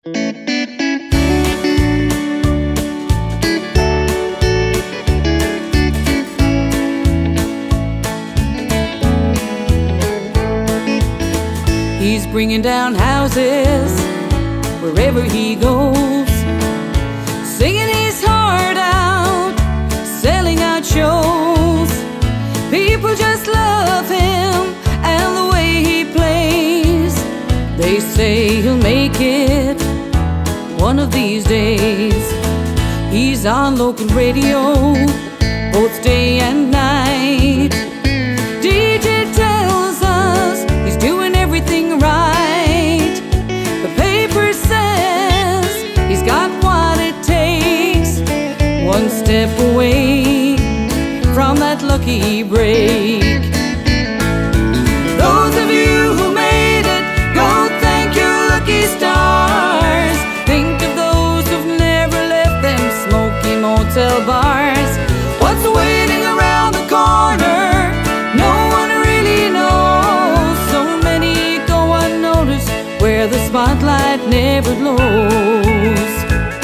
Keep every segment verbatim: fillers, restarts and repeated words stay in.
He's bringing down houses wherever he goes, singing his heart out, selling out shows. People just love him and the way he plays. They say he'll make it one of these days. He's on local radio both day and night. D J tells us he's doing everything right. The paper says he's got what it takes, one step away from that lucky break. Those of you who made it, go thank your lucky stars. Think of those who've never left them smoky motel bars. What's waiting around the corner? No one really knows. So many go unnoticed where the spotlight never glows.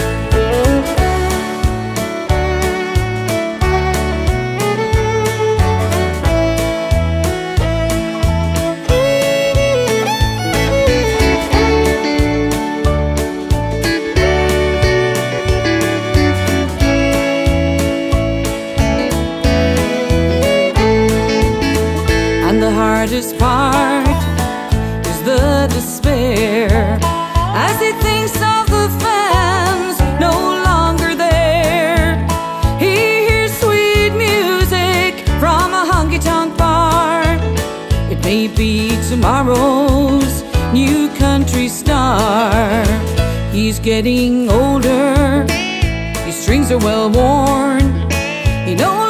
The hardest part is the despair as he thinks of the fans no longer there. He hears sweet music from a honky-tonk bar. It may be tomorrow's new country star. He's getting older, his strings are well worn. He no longer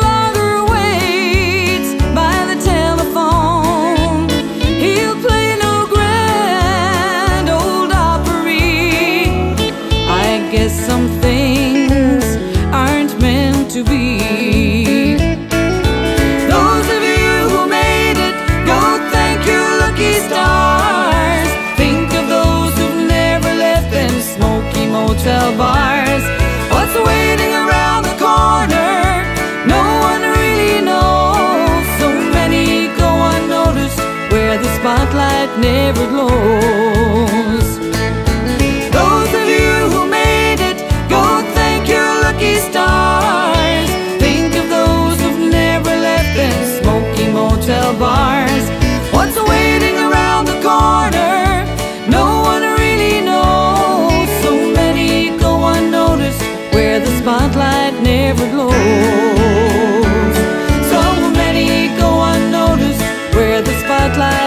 some things aren't meant to be. Those of you who made it, go thank your lucky stars. Think of those who've never left them smoky motel bars. What's waiting around the corner? No one really knows. So many go unnoticed where the spotlight never glows. Those of you who made it, go thank your lucky stars. Think of those who've never left them smoky motel bars. What's waiting around the corner? No one really knows. So many go unnoticed where the spotlight never glows. So many go unnoticed where the spotlight